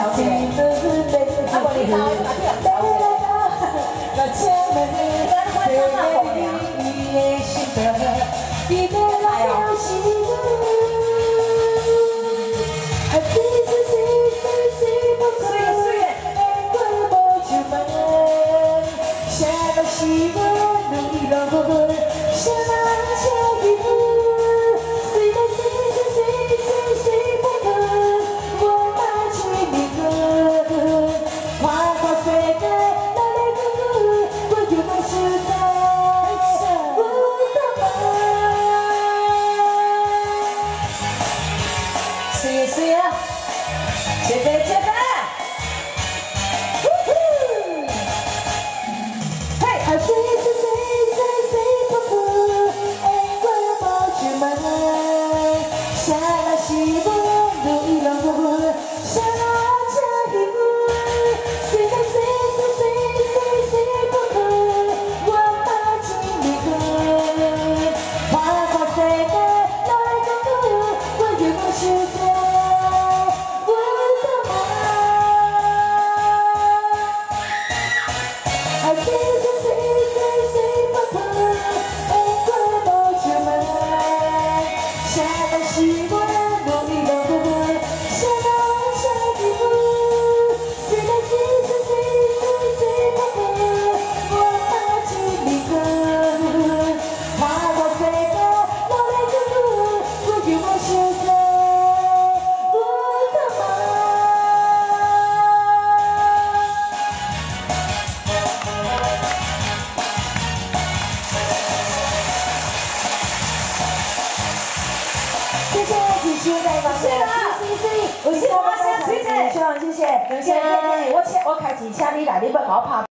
调节。啊，无你搞，你把调节。那请问你，谁为你的心疼？你的来了是我，还是不可？我无出门，啥都是我努力落后，啥车去我，虽然不可，我把去你个，跨过世界，哪里我有本事在，我的妈！是啊，接着。 谢谢，我开钱请你来，你不给我拍。